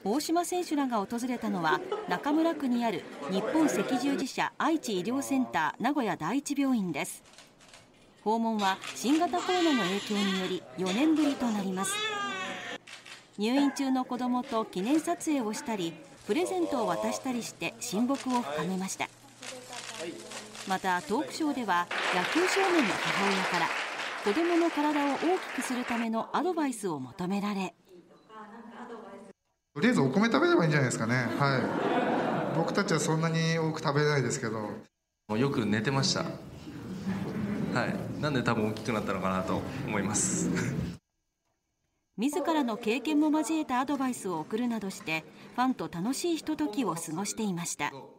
大島選手らが訪れたのは中村区にある日本赤十字社愛知医療センター名古屋第一病院です。訪問は新型コロナの影響により4年ぶりとなります。入院中の子どもと記念撮影をしたりプレゼントを渡したりして親睦を深めました。またトークショーでは野球少年の母親から子どもの体を大きくするためのアドバイスを求められ、 とりあえずお米食べればいいんじゃないですかね。はい、僕たちはそんなに多く食べれないですけど、 よく寝てました。はい、なんで多分大きくなったのかなと思います自らの経験も交えたアドバイスを送るなどしてファンと楽しいひとときを過ごしていました。